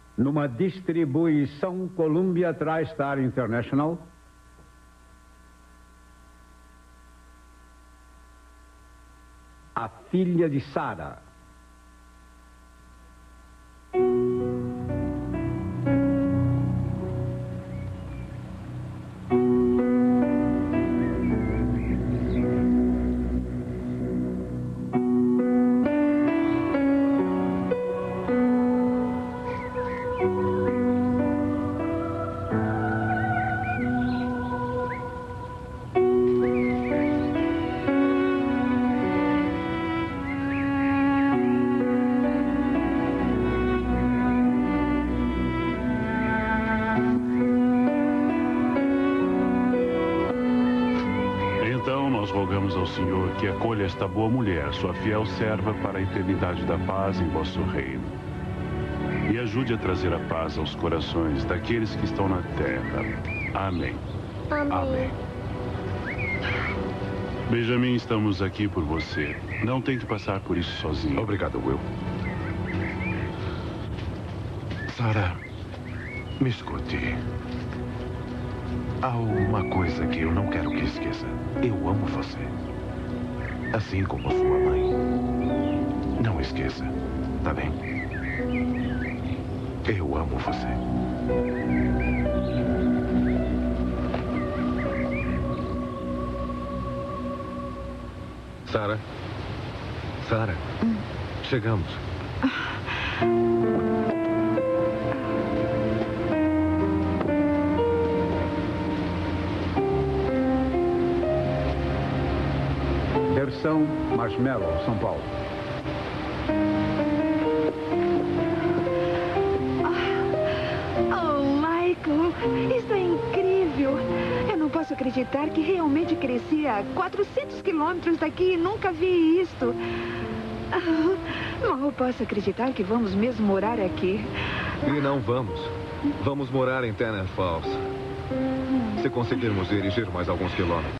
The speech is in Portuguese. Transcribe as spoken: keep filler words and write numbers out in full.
numa distribuição Columbia TriStar International, a filha de Sarah. Nós rogamos ao Senhor que acolha esta boa mulher, sua fiel serva, para a eternidade da paz em vosso reino. E ajude a trazer a paz aos corações daqueles que estão na terra. Amém. Amém. Amém. Benjamin, estamos aqui por você. Não tem que passar por isso sozinho. Obrigado, Will. Sarah, me escute. Há uma coisa que eu não quero que esqueça. Eu amo você. Assim como sua mãe. Não esqueça, tá bem? Eu amo você. Sarah? Sarah? Hum. Chegamos. Versão Marshmallow, São Paulo. Oh, Michael, isso é incrível. Eu não posso acreditar que realmente cresci a quatrocentos quilômetros daqui e nunca vi isto. Mal posso acreditar que vamos mesmo morar aqui. E não vamos. Vamos morar em Tanner Falls. Se conseguirmos dirigir mais alguns quilômetros.